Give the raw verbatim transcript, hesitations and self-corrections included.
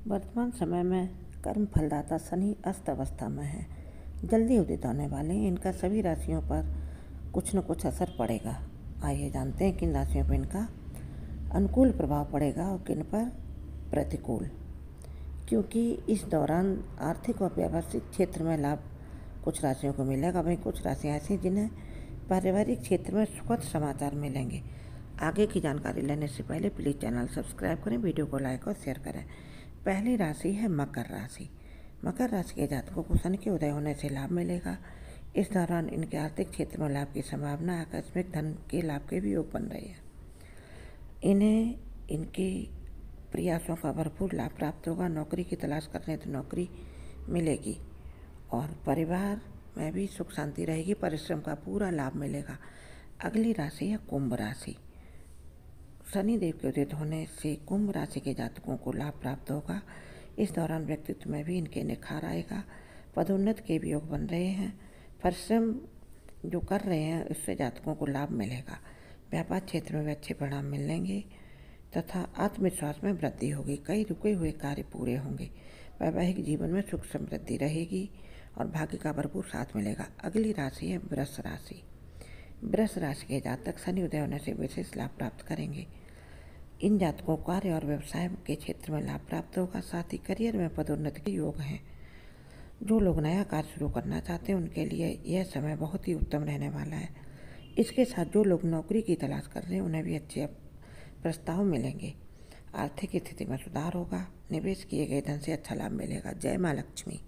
वर्तमान समय में कर्म फलदाता शनि अस्त अवस्था में है। जल्दी उदित होने वाले इनका सभी राशियों पर कुछ न कुछ असर पड़ेगा। आइए जानते हैं किन राशियों पर इनका अनुकूल प्रभाव पड़ेगा और किन पर प्रतिकूल। क्योंकि इस दौरान आर्थिक और व्यावसायिक क्षेत्र में लाभ कुछ राशियों को मिलेगा, वहीं कुछ राशियाँ ऐसी जिन्हें पारिवारिक क्षेत्र में सुखद समाचार मिलेंगे। आगे की जानकारी लेने से पहले प्लीज़ चैनल सब्सक्राइब करें, वीडियो को लाइक और शेयर करें। पहली राशि है मकर राशि। मकर राशि के जातकों को शनि के उदय होने से लाभ मिलेगा। इस दौरान इनके आर्थिक क्षेत्र में लाभ की संभावना, आकस्मिक धन के लाभ के भी योग बन रहे हैं। इन्हें इनके प्रयासों का भरपूर लाभ प्राप्त होगा। नौकरी की तलाश कर रहे हैं तो नौकरी मिलेगी और परिवार में भी सुख शांति रहेगी। परिश्रम का पूरा लाभ मिलेगा। अगली राशि है कुंभ राशि। शनि देव के उदित होने से कुंभ राशि के जातकों को लाभ प्राप्त होगा। इस दौरान व्यक्तित्व में भी इनके निखार आएगा। पदोन्नति के भी योग बन रहे हैं। परिश्रम जो कर रहे हैं उससे जातकों को लाभ मिलेगा। व्यापार क्षेत्र में भी अच्छे परिणाम मिलेंगे तथा आत्मविश्वास में वृद्धि होगी। कई रुके हुए कार्य पूरे होंगे। वैवाहिक जीवन में सुख समृद्धि रहेगी और भाग्य का भरपूर साथ मिलेगा। अगली राशि है वृष राशि। वृष राशि के जातक शनि उदय होने से विशेष लाभ प्राप्त करेंगे। इन जातकों को कार्य और व्यवसाय के क्षेत्र में लाभ प्राप्त होगा। साथ ही करियर में पदोन्नति के योग हैं। जो लोग नया कार्य शुरू करना चाहते हैं उनके लिए यह समय बहुत ही उत्तम रहने वाला है। इसके साथ जो लोग नौकरी की तलाश कर रहे हैं उन्हें भी अच्छे प्रस्ताव मिलेंगे। आर्थिक स्थिति में सुधार होगा। निवेश किए गए धन से अच्छा लाभ मिलेगा। जय माँ लक्ष्मी।